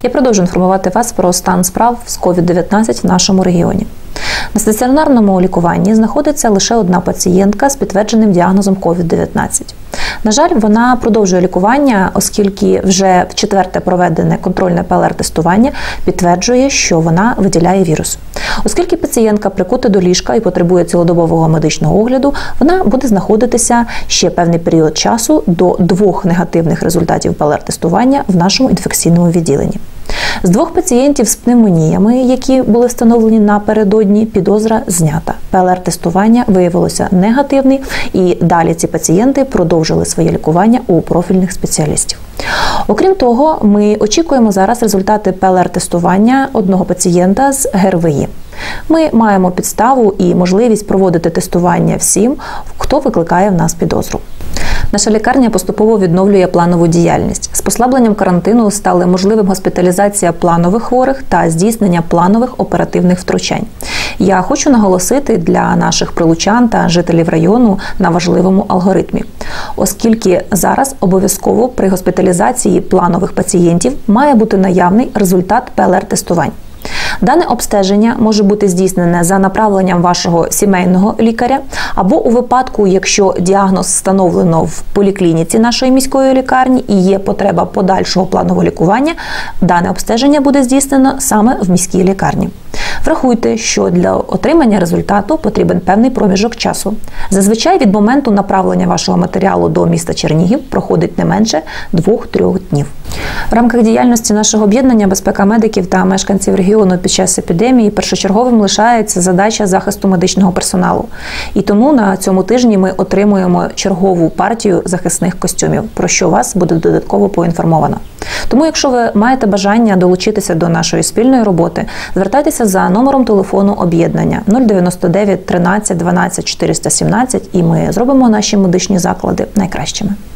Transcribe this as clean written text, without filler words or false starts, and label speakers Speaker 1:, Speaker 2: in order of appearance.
Speaker 1: Я продовжу інформувати вас про стан справ з COVID-19 в нашому регіоні. На стаціонарному лікуванні знаходиться лише одна пацієнтка з підтвердженим діагнозом COVID-19. На жаль, вона продовжує лікування, оскільки вже вчетверте проведене контрольне ПЛР-тестування підтверджує, що вона виділяє вірус. Оскільки пацієнтка прикута до ліжка і потребує цілодобового медичного огляду, вона буде знаходитися ще певний період часу до 2 негативних результатів ПЛР-тестування в нашому інфекційному відділенні. З 2 пацієнтів з пневмоніями, які були встановлені напередодні, підозра знята. ПЛР-тестування виявилося негативним, і далі ці пацієнти продовжили своє лікування у профільних спеціалістів. Окрім того, ми очікуємо зараз результати ПЛР-тестування одного пацієнта з ГРВІ. Ми маємо підставу і можливість проводити тестування всім, хто викликає в нас підозру. Наша лікарня поступово відновлює планову діяльність. З послабленням карантину стали можливим госпіталізація планових хворих та здійснення планових оперативних втручань. Я хочу наголосити для наших прилучан та жителів району на важливому алгоритмі, оскільки зараз обов'язково при госпіталізації планових пацієнтів має бути наявний результат ПЛР-тестувань. Дане обстеження може бути здійснене за направленням вашого сімейного лікаря або у випадку, якщо діагноз встановлено в поліклініці нашої міської лікарні і є потреба подальшого планового лікування, дане обстеження буде здійснено саме в міській лікарні. Врахуйте, що для отримання результату потрібен певний проміжок часу. Зазвичай від моменту направлення вашого матеріалу до міста Чернігів проходить не менше 2-3 днів. В рамках діяльності нашого об'єднання «Безпека медиків та мешканців регіону під час епідемії» першочерговим лишається задача захисту медичного персоналу. І тому на цьому тижні ми отримуємо чергову партію захисних костюмів, про що вас буде додатково поінформовано. Тому, якщо ви маєте бажання долучитися до нашої спільної роботи, звертайтеся за номером телефону об'єднання 099 13 12 417 і ми зробимо наші медичні заклади найкращими.